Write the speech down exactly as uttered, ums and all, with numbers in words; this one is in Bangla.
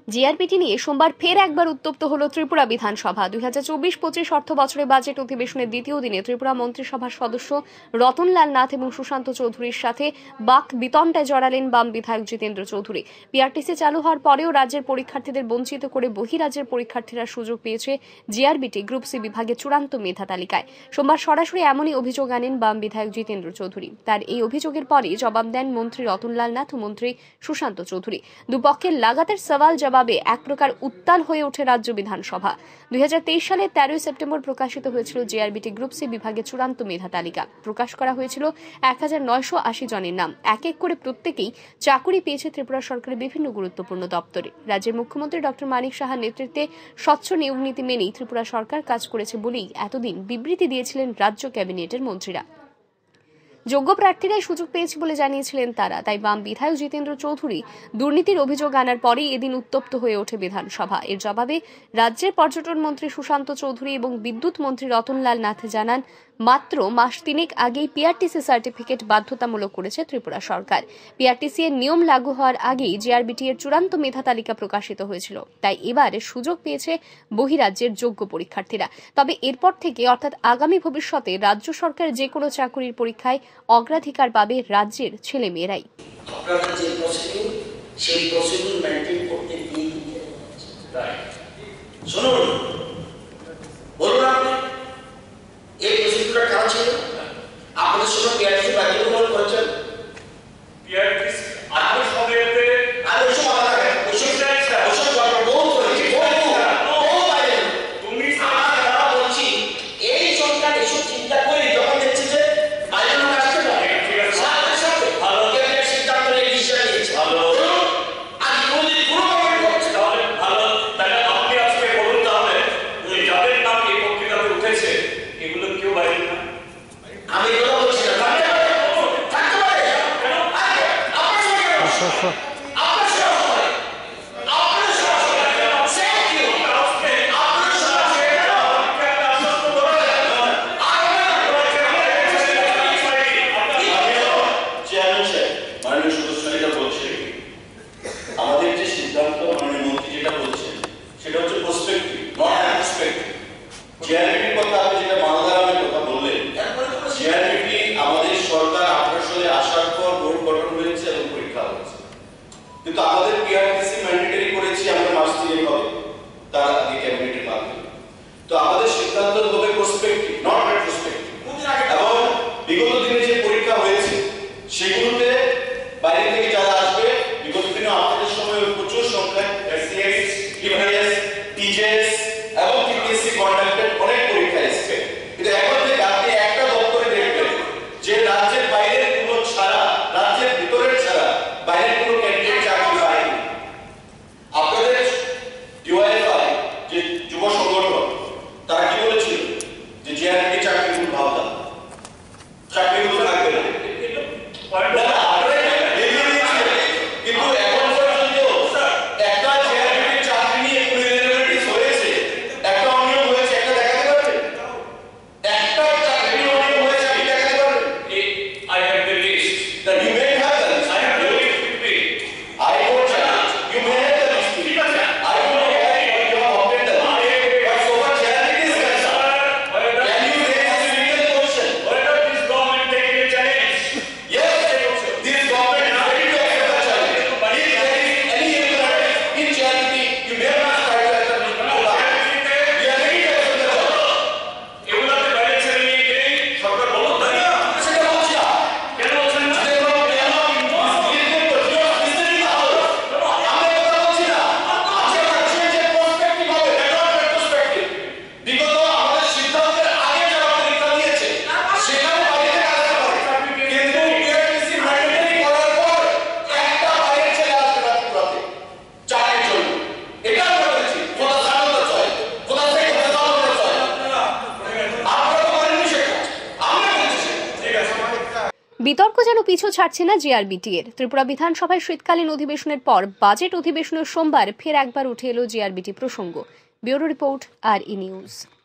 জিআরবিটি নিয়ে সোমবার ফের একবার উত্তপ্ত হল ত্রিপুরা বিধানসভা। দুই হাজার চব্বিশ পঁচিশ অর্থ বছরের বাজেট অধিবেশনের দ্বিতীয় দিনে ত্রিপুরা মন্ত্রিসভার সদস্য রতনলাল নাথ এবং সুশান্ত চৌধুরীর সাথে বাক বিতণ্ডায় জড়ালেন বাম বিধায়ক জিতেন্দ্র চৌধুরী। পিআরটিসি চালু হওয়ার পরেও রাজ্যের পরীক্ষার্থীদের বঞ্চিত করে বহিরাজ্যের পরীক্ষার্থীরা সুযোগ পেয়েছে জিআরবিটি গ্রুপ সি বিভাগে চূড়ান্ত মেধা তালিকায়। সোমবার সরাসরি এমনই অভিযোগ আনেন বাম বিধায়ক জিতেন্দ্র চৌধুরী। তার এই অভিযোগের পরই জবাব দেন মন্ত্রী রতনলাল নাথ ও মন্ত্রী সুশান্ত চৌধুরী। দুপক্ষের লাগাতার সওয়াল জবাবে এক প্রকার উত্তাল হয়ে ওঠে রাজ্য বিধানসভা। দুই হাজার তেইশ সালের তেরোই সেপ্টেম্বর প্রকাশিত হয়েছিল জিআরবিটি গ্রুপ সি বিভাগে চূড়ান্ত মেধা তালিকা। প্রকাশ করা হয়েছিল এক হাজার নয়শো আশি জনের নাম। এক এক করে প্রত্যেকেই চাকুরি পেয়েছে ত্রিপুরা সরকারের বিভিন্ন গুরুত্বপূর্ণ দপ্তরে। রাজ্যের মুখ্যমন্ত্রী ডক্টর মানিক সাহার নেতৃত্বে স্বচ্ছ নিয়োগ নীতি মেনেই ত্রিপুরা সরকার কাজ করেছে বলেই এতদিন বিবৃতি দিয়েছিলেন রাজ্য ক্যাবিনেটের মন্ত্রীরা। যোগ্য প্রার্থীরাই সুযোগ পেয়েছে বলে জানিয়েছিলেন তারা। তাই বাম বিধায়ক জিতেন্দ্র চৌধুরী দুর্নীতির অভিযোগ আনার পরেই এদিন উত্তপ্ত হয়ে ওঠে বিধানসভা। এর জবাবে রাজ্যের পর্যটন মন্ত্রী সুশান্ত চৌধুরী এবং বিদ্যুৎ মন্ত্রী রতনলাল নাথ জানান, মাত্র মাস তিনেক আগেই পিআরটিসি সার্টিফিকেট বাধ্যতামূলক করেছে ত্রিপুরা সরকার। পিআরটিসি এর নিয়ম লাগু হওয়ার আগেই জিআরবিটি এর চূড়ান্ত মেধা তালিকা প্রকাশিত হয়েছিল। তাই এবার সুযোগ পেয়েছে বহিরাজ্যের যোগ্য পরীক্ষার্থীরা। তবে এরপর থেকে অর্থাৎ আগামী ভবিষ্যতে রাজ্য সরকার যে কোনো চাকরির পরীক্ষায় অগ্রাধিকার পাবে রাজ্যের ছেলেমেয়েরাই। আপনারা যে প্রসিডিউর সেই প্রসিডিউর মেইনটেইন করতে গিয়ে শুনুন, বলুন আপনি এই প্রসিডিউরটা কাজ ছিল আপনাদের সঙ্গে পিআরটিসি বাধ্যতামূলক করেছেন। পিআরটিসি আগে সবেতে আর ওই সব আলাদা হয় ওই সব ওই সব বহু করেছি বহু বহু বাইরে তুমি আমরা বলছি এই সরকার এসব চিন্তা করে যখন দেখছে যে আইন আসছে না সাথে সাথে ভালো ক্যাবিনেট সিদ্ধান্ত নিয়ে ডিসিশন নিয়েছে ভালো আর কোনদিন কোনো কমেন্ট করছে তাহলে ভালো। তাহলে আপনি আজকে বলুন, তাহলে যাদের নাম এই পত্রিকাতে উঠেছে এগুলো কেউ বাইরে না? আমি কথা বলছি না থাকতে পারে থাকতে পারে আপনার সঙ্গে আপনার সঙ্গে আপনার সঙ্গে সেম কি আপনার সঙ্গে চেয়ারম্যান সাহেব, মাননীয় সদস্য যেটা বলছে, আমাদের যে সিদ্ধান্ত মাননীয় মন্ত্রী যেটা বলছেন সেটা হচ্ছে প্রসপেক্টিভ, নট অ্যানস্পেক্টিভ। জিআরবিটির কথা আপনি যেটা মালদারামের কথা বললেন, জিআরবিটি আমাদের সরকার আঠারো সালে আসার পর বোর্ড গঠন হয়েছে এবং পরীক্ষা হয়েছে, কিন্তু আমাদের পিআরটিসি ম্যান্ডেটরি করেছি আমরা মাস তিনেক হবে তার আগে ক্যাবিনেটের মাধ্যমে। তো আমাদের সিদ্ধান্ত হবে প্রসপেক্টিভ, নট রেট্রোস্পেক্টিভ। এবং বিগত দিনে যে পরীক্ষা হয়েছে সেগুলোতে বাইরে থেকে যারা আসবে, বিগত দিনে আপনাদের সময় প্রচুর সংখ্যায় এসসিএস, টিভিএস, টিজেএস এবং টিপিএসসি কন্ডাক্টেড অনেক পরীক্ষা এসেছে। কিন্তু এখন থেকে আপনি একটা দপ্তরে দেখবেন যে রাজ্যের বাইরের কোনো ছাড়া, রাজ্যের ভিতরের ছাড়া বাইরের কোনো ক্যান্ডিডেট চাকরি পায়নি। আপনাদের ডিওয়াইএফআই যে যুব সংগঠন তারা কি বলেছিল যে জিআরবিটি চাকরিগুলো ভাবতাম চাকরিগুলো থাকবে না, কিন্তু এখন পর্যন্ত একটা জিআরবিটির চাকরি নিয়ে কোনো ইরেগুলারিটিস হয়েছে, একটা অনিয়ম হয়েছে, একটা দেখাতে পারবে? একটা চাকরি অনিয়ম হয়েছে আপনি দেখাতে পারবেন? I have the list. That you may have the list. I have the list with me. I don't have it. You may have the list. ঠিক আছে। I don't know why you have obtained the list. But so far charity is concerned, can you raise this legal question? Whether this government taking a challenge? Yes, this government is ready to accept the challenge. If there is any irregularity in charity, you may not try to accept it. We are ready to accept the challenge. এগুলোতে বাইরে ছেড়ে নিয়ে গেলেই সরকার বলুন, তাই না? সেটা বলছি না। কেন বলছেন না? যে কোনো জ্ঞান misleading করছে, misleading না হলো। আমরা এই কথা বলছি না। যে রাজ্যের যে prospective হবে, not retrospective। বিগত আমাদের সিদ্ধান্তের আগে যারা পরীক্ষা দিয়েছে, সেখানে বাইরে থেকে আসতে পারে। কিন্তু পিআরটিসি ম্যান্ডেটরি করার পর একটা বাইরের ছেলে আসবে না ত্রিপুরাতে চাকরির জন্য। এটা আমরা বলেছি, খোদা জানাতে চাই, খোদা থেকে খোদা জানাতে চাই। আপনারা তো করেননি সেটা, আমরা বলছি সেটা। ঠিক আছে। বিতর্ক যেন পিছু ছাড়ছে না জিআরবিটি এর। ত্রিপুরা বিধানসভায় শীতকালীন অধিবেশনের পর বাজেট অধিবেশনের সোমবার ফের একবার উঠে এলো জিআরবিটি প্রসঙ্গ। ব্যুরো রিপোর্ট, আর ই নিউজ।